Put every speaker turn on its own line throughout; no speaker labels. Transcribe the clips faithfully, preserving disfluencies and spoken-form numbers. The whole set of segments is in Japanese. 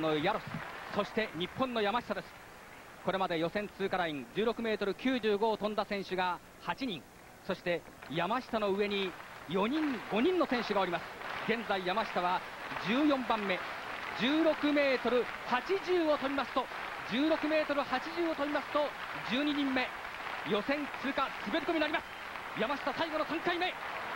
のヤロス、そして日本の山下です。これまで予選通過ラインじゅうろくメートルきゅうじゅうごを飛んだ選手がはちにん、そして山下の上によにんごにんの選手がおります。現在山下はじゅうよんばんめ、じゅうろくメートルはちじゅうを飛びますとじゅうろくメートルはちじゅうを飛びますとじゅうににんめ、予選通過滑り込みになります。山下最後のさんかいめ、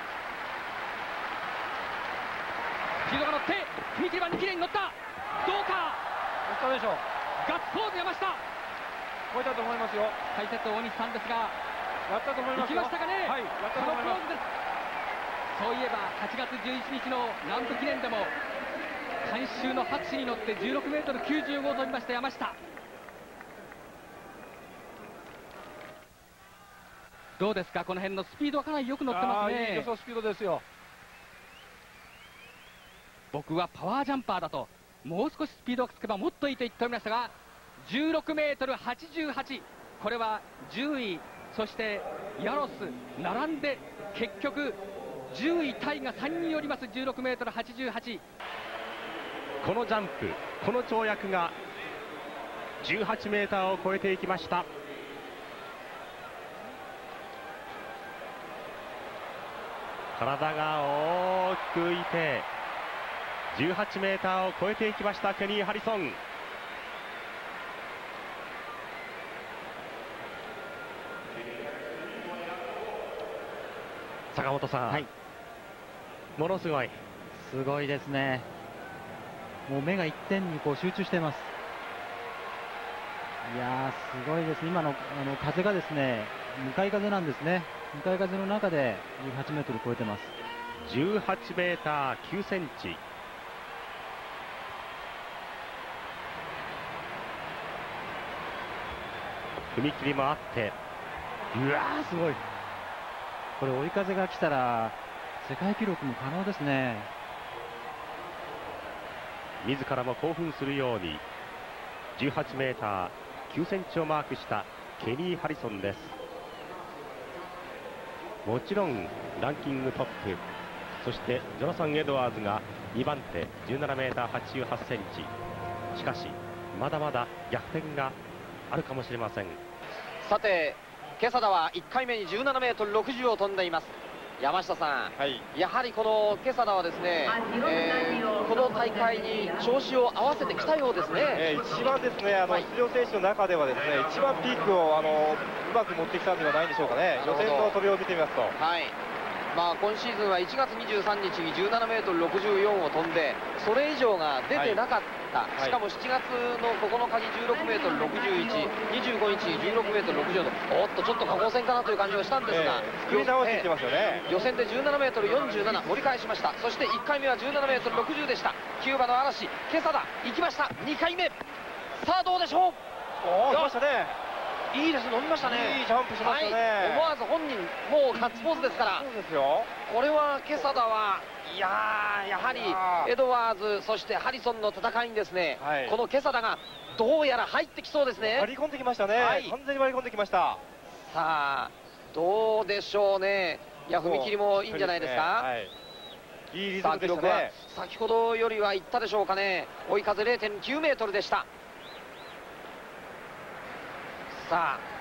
スピードが乗って踏み切り板にきれいに乗った。どうか、
乗ったでしょう。
ガッツポーズ山下、
超えたと思いますよ。
解説大西さんですが、
やったと思いますよ。
行きましたかね。
はい、やったと思います。
このポーズです。そういえばはちがつじゅういちにちの南部記念でも観衆の拍手に乗ってじゅうろくメートルきゅうじゅうごを飛びました山下。どうですか、この辺のスピードはかなりよく乗ってますね。
いい助走スピードですよ。
僕はパワージャンパーだと、もう少しスピードがつけばもっといいと言っておりましたが、じゅうろくメートルはちじゅうはち、これはじゅうい、そしてヤロス並んで結局じゅういタイがさんにんおります。じゅうろくメートルはちじゅうはち、
このジャンプ、この跳躍がじゅうはちメーターを超えていきました。体が大きく浮いてじゅうはちメーターを超えていきましたケニー・ハリソン。坂本さん、はい、ものすごい
すごいですね。もう目が一点にこう集中しています。いやー、すごいです。今のあの風がですね、向かい風なんですね。向かい風の中でじゅうはちメートル超えてます。
じゅうはちメーターきゅうセンチ。踏み切りもあって、
うわー、すごい。これ追い風が来たら世界記録も可能ですね。
自らも興奮するようにじゅうはちメーターきゅうセンチをマークしたケニー・ハリソンです。もちろんランキングトップ、そしてジョナサン・エドワーズがにばんてじゅうななメーターはちじゅうはちセンチ。しかしまだまだ逆転があるかもしれません。
さて今朝田はいっかいめにじゅうななメートルろくじゅうを飛んでいます。山下さん、はい、やはりこの今朝田はですね、えー、この大会に調子を合わせてきたようですね。
えー、一番ですね、あの、はい、出場選手の中ではですね、一番ピークをあのうまく持ってきたんではないでしょうかね。予選の飛びを見てみますと、はい、
まあ、今シーズンはいちがつにじゅうさんにちにじゅうななメートルろくじゅうよんを飛んで、それ以上が出てなかった、はい、しかもしちがつのここのかにじゅうろくメートルろくじゅういち、にじゅうごにちにじゅうろくメートルろくじゅうよんと、おっとちょっと下降線かなという感じはしたんですが、
えー、作り直してきてますよね。
予選でじゅうななメートルよんじゅうなな盛り返しました。そしていっかいめはじゅうななメートルろくじゅうでした。キューバの嵐今朝だ行きました。にかいめ、さあどうでしょう。
おお、来ましたね。
いいです、伸びましたね。
いいジャンプしましたね。はい、
思わず本人もうガッツポーズですから。
そうですよ。こ
れは今朝だは、いやー、やはりエドワーズそしてハリソンの戦いにですね、はい、この今朝だがどうやら入ってきそうですね。
割り込んできましたね、はい、完全に割り込んできました。
さあどうでしょうね。いや、踏み切りもいいんじゃないですか。はい、
いいリズムでしたね。
先ほどよりはいったでしょうかね。追い風 れいてんきゅうメートルでした。さあ